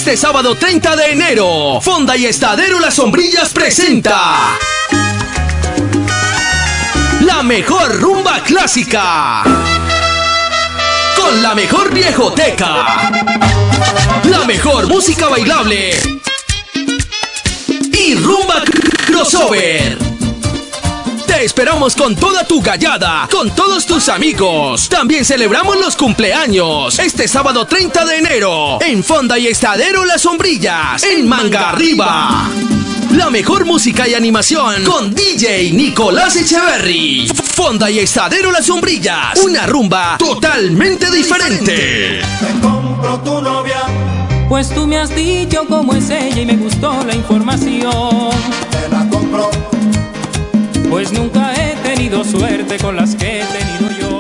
Este sábado 30 de enero, Fonda y Estadero Las Sombrillas presenta la mejor rumba clásica con la mejor viejoteca, la mejor música bailable y rumba crossover. Te esperamos con toda tu gallada, con todos tus amigos. También celebramos los cumpleaños este sábado 30 de enero en Fonda y Estadero Las Sombrillas, en Manga Arriba. La mejor música y animación con DJ Nicolás Echeverry. Fonda y Estadero Las Sombrillas, una rumba totalmente diferente. Te compro tu novia, pues tú me has dicho cómo es ella y me gustó la información. te la compro. Pues nunca he tenido suerte con las que he tenido yo.